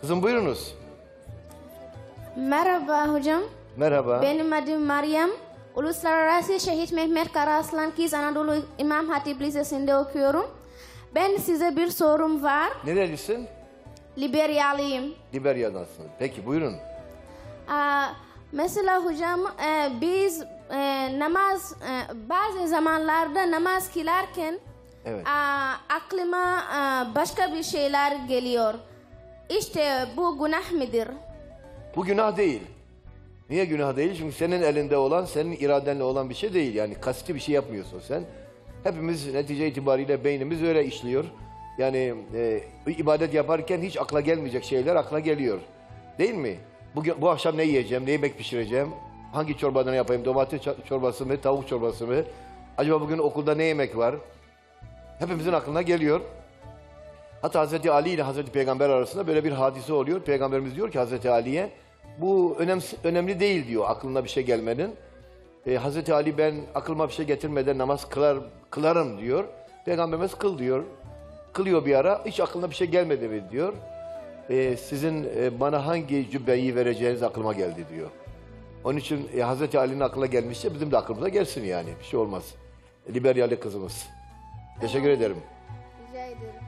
Kızım buyurunuz. Merhaba hocam. Merhaba. Benim adım Meryem. Uluslararası Şehit Mehmet Karaaslan Kiz Anadolu İmam Hatip Lisesi'nde okuyorum. Ben size bir sorum var. Nerelisin? Liberyalıyım. Liberya'dansın. Peki buyurun. Mesela hocam biz bazı zamanlarda namaz kılarken Evet. aklıma başka bir şeyler geliyor. İşte bu günah mıdır? Bu günah değil. Niye günah değil? Çünkü senin elinde olan, senin iradenle olan bir şey değil. Yani kasti bir şey yapmıyorsun sen. Hepimiz netice itibariyle beynimiz öyle işliyor. Yani ibadet yaparken hiç akla gelmeyecek şeyler akla geliyor. Değil mi? Bu akşam ne yiyeceğim, ne yemek pişireceğim, hangi çorbadan yapayım, domates çorbası mı, tavuk çorbası mı? Acaba bugün okulda ne yemek var? Hepimizin aklına geliyor. Hatta Hazreti Ali ile Hazreti Peygamber arasında böyle bir hadise oluyor. Peygamberimiz diyor ki Hazreti Ali'ye, bu önemli değil diyor aklına bir şey gelmenin. Hazreti Ali ben aklıma bir şey getirmeden namaz kılarım diyor. Peygamberimiz kıl diyor. Kılıyor bir ara, hiç aklına bir şey gelmedi mi diyor. Sizin bana hangi cübbeyi vereceğiniz aklıma geldi diyor. Onun için Hazreti Ali'nin aklına gelmişse bizim de aklımıza gelsin yani. Bir şey olmaz. Liberyalı kızımız. Teşekkür ederim. Rica ederim.